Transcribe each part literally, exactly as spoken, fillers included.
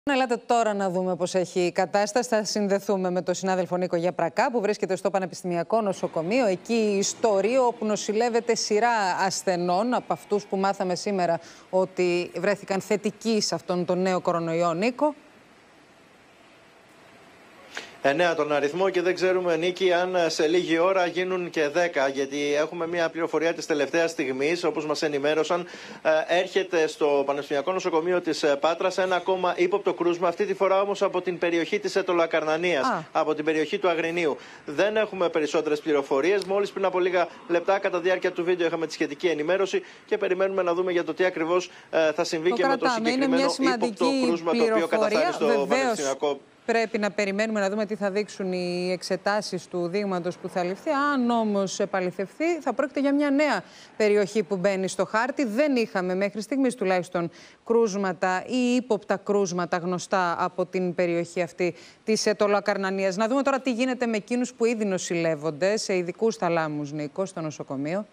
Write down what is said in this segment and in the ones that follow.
Ελάτε τώρα να δούμε πώς έχει η κατάσταση. Θα συνδεθούμε με τον συνάδελφο Νίκο Γιαπρακά που βρίσκεται στο Πανεπιστημιακό Νοσοκομείο. Εκεί η ιστορία όπου νοσηλεύεται σειρά ασθενών από αυτούς που μάθαμε σήμερα ότι βρέθηκαν θετικοί σε αυτόν τον νέο κορονοϊό. Νίκο. εννέα τον αριθμό και δεν ξέρουμε, Νίκη, αν σε λίγη ώρα γίνουν και δέκα, γιατί έχουμε μια πληροφορία της τελευταίας στιγμής, όπως μας ενημέρωσαν. Έρχεται στο Πανεπιστημιακό Νοσοκομείο της Πάτρας ένα ακόμα ύποπτο κρούσμα, αυτή τη φορά όμως από την περιοχή της Αιτωλοακαρνανίας, ah. από την περιοχή του Αγρινίου. Δεν έχουμε περισσότερες πληροφορίες. Μόλις πριν από λίγα λεπτά, κατά τη διάρκεια του βίντεο, είχαμε τη σχετική ενημέρωση και περιμένουμε να δούμε για το τι ακριβώς θα συμβεί το και κρατάμε. με το συγκεκριμένο ύποπτο κρούσμα το οποίο καταφθάνει στο Βεβαίως. Πανεπιστημιακό. Πρέπει να περιμένουμε να δούμε τι θα δείξουν οι εξετάσεις του δείγματος που θα ληφθεί. Αν όμως επαληθευθεί, θα πρόκειται για μια νέα περιοχή που μπαίνει στο χάρτη. Δεν είχαμε μέχρι στιγμής τουλάχιστον κρούσματα ή ύποπτα κρούσματα γνωστά από την περιοχή αυτή της Αιτωλοακαρνανίας. Να δούμε τώρα τι γίνεται με εκείνους που ήδη νοσηλεύονται σε ειδικούς θαλάμους, Νίκο, στο νοσοκομείο.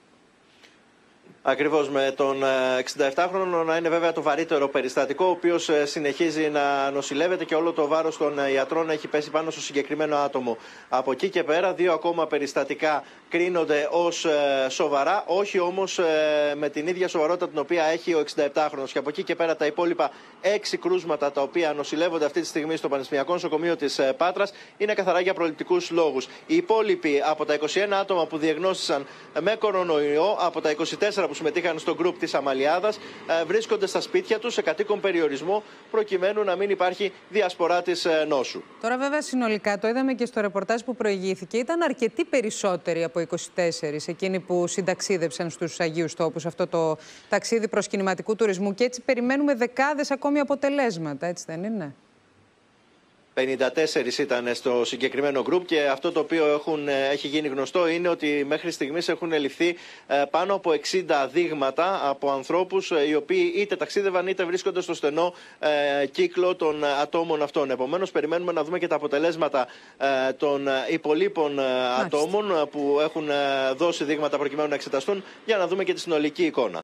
Ακριβώς, με τον εξηνταεπτάχρονο να είναι βέβαια το βαρύτερο περιστατικό, ο οποίος συνεχίζει να νοσηλεύεται και όλο το βάρος των ιατρών έχει πέσει πάνω στο συγκεκριμένο άτομο. Από εκεί και πέρα, δύο ακόμα περιστατικά κρίνονται ως σοβαρά, όχι όμως με την ίδια σοβαρότητα την οποία έχει ο εξηνταεπτάχρονος. Και από εκεί και πέρα τα υπόλοιπα έξι κρούσματα τα οποία νοσηλεύονται αυτή τη στιγμή στο Πανεπιστημιακό Νοσοκομείο της Πάτρας είναι καθαρά για προληπτικούς λόγους. Οι υπόλοιποι από τα είκοσι ένα άτομα που διαγνώστησαν με κορονοϊό, από τα είκοσι τέσσερα που συμμετείχαν στο γκρουπ της Αμαλιάδας, βρίσκονται στα σπίτια τους σε κατοίκον περιορισμό, προκειμένου να μην υπάρχει διασπορά της νόσου. Τώρα, βέβαια, συνολικά το είδαμε και στο ρεπορτάζ που προηγήθηκε. Ήταν αρκετοί περισσότεροι από είκοσι τέσσερις εκείνοι που συνταξίδεψαν στους Αγίους Τόπους αυτό το ταξίδι προς κινηματικού τουρισμού. Και έτσι περιμένουμε δεκάδες ακόμη αποτελέσματα, έτσι δεν είναι? πενήντα τέσσερις ήταν στο συγκεκριμένο γκρουπ και αυτό το οποίο έχουν, έχει γίνει γνωστό είναι ότι μέχρι στιγμής έχουν ληφθεί πάνω από εξήντα δείγματα από ανθρώπους οι οποίοι είτε ταξίδευαν είτε βρίσκονται στο στενό ε, κύκλο των ατόμων αυτών. Επομένως, περιμένουμε να δούμε και τα αποτελέσματα ε, των υπολείπων ατόμων που έχουν δώσει δείγματα προκειμένου να εξεταστούν, για να δούμε και τη συνολική εικόνα.